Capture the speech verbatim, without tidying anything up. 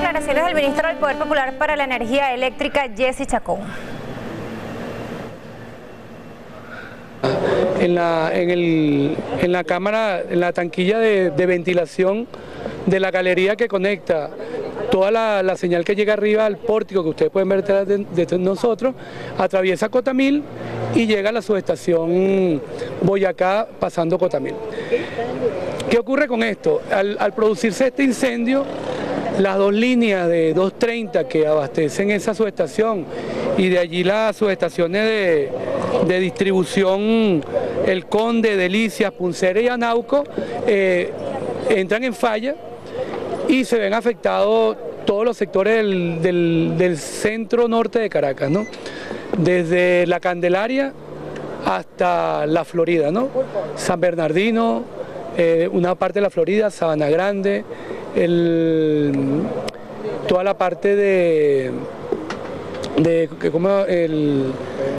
declaraciones del ministro del Poder Popular para la Energía Eléctrica, Jesse Chacón. En la, en, el, en la cámara, en la tanquilla de, de ventilación de la galería que conecta toda la, la señal que llega arriba al pórtico que ustedes pueden ver detrás de, de nosotros, atraviesa Cotamil y llega a la subestación Boyacá pasando Cotamil. ¿Qué ocurre con esto? Al, al producirse este incendio, las dos líneas de doscientos treinta que abastecen esa subestación y de allí las subestaciones de, de distribución El Conde, Delicias, Puncera y Anauco eh, entran en falla y se ven afectados todos los sectores del, del, del centro norte de Caracas, ¿no? Desde La Candelaria hasta La Florida, ¿no? San Bernardino, eh, una parte de La Florida, Sabana Grande, el, toda la parte de, de como el